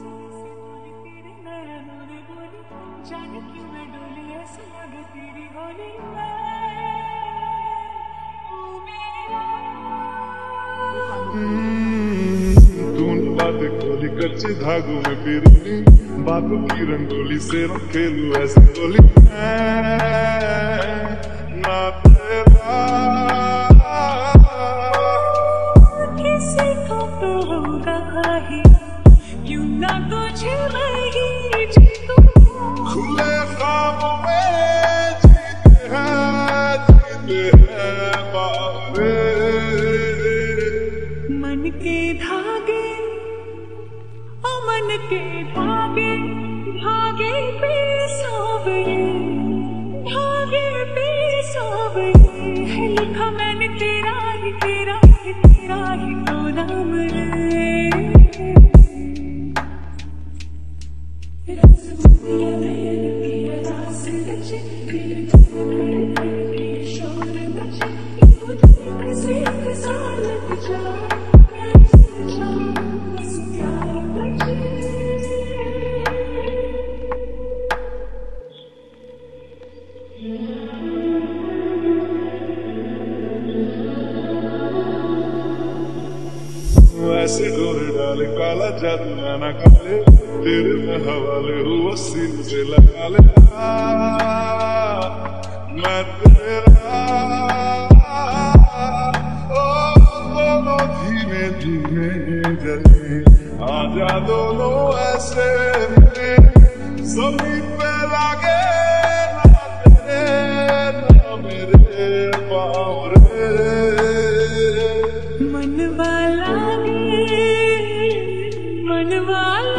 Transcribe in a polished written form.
जाने क्यों मैं डोली ऐसे लगे तेरी होली तूने बातें खोली कच्चे धागों में फिरनी बातों की रंगोली से रंग खेलू ऐसे गोली ना तेरा किसी को तो होगा ही क्यों ना तुझे वही खुले ख्वाबों में जीते हैं बाबे मन के धागे ओ मन के धागे धागे पे सावरे धागे पे सावरे है लिखा मैंने तेरा ही तेरा ही तेरा ही तो नाम रे ऐसे डोरे डाले काला जादू ना काले तेरे में हवाले हुआ सीन से लगा ले मैं तेरा ओ दोनों धीमे धीमे जले आजा दोनों ऐसे मिले जमीन पे लागे ना तेरे ना मेरे पाँव रे मन वाला